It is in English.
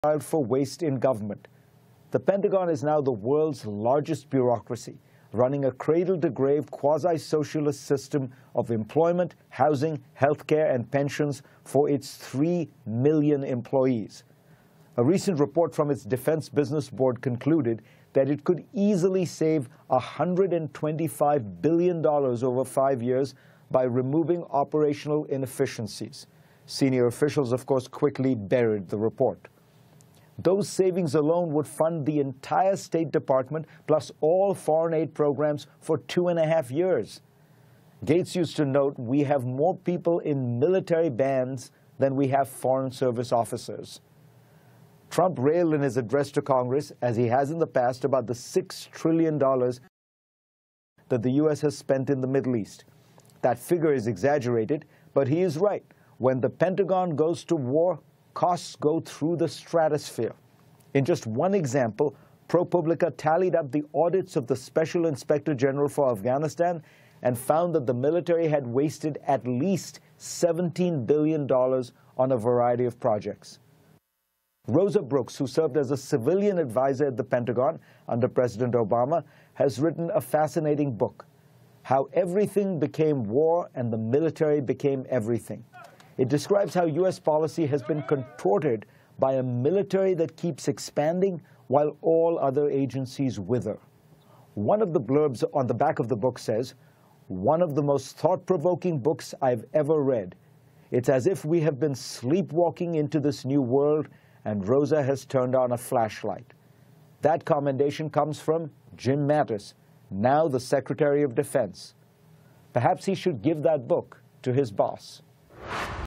for waste in government. The Pentagon is now the world's largest bureaucracy, running a cradle-to-grave quasi-socialist system of employment, housing, healthcare, and pensions for its 3 million employees. A recent report from its Defense Business Board concluded that it could easily save $125 billion over 5 years by removing operational inefficiencies. Senior officials, of course, quickly buried the report. Those savings alone would fund the entire State Department plus all foreign aid programs for 2.5 years. Gates used to note, "We have more people in military bands than we have Foreign Service officers." Trump railed in his address to Congress, as he has in the past, about the $6 trillion that the U.S. has spent in the Middle East. That figure is exaggerated, but he is right. When the Pentagon goes to war, costs go through the stratosphere. In just one example, ProPublica tallied up the audits of the Special Inspector General for Afghanistan and found that the military had wasted at least $17 billion on a variety of projects. Rosa Brooks, who served as a civilian advisor at the Pentagon under President Obama, has written a fascinating book, How Everything Became War and the Military Became Everything. It describes how U.S. policy has been contorted by a military that keeps expanding while all other agencies wither. One of the blurbs on the back of the book says, "One of the most thought-provoking books I've ever read. It's as if we have been sleepwalking into this new world and Rosa has turned on a flashlight." That commendation comes from Jim Mattis, now the Secretary of Defense. Perhaps he should give that book to his boss.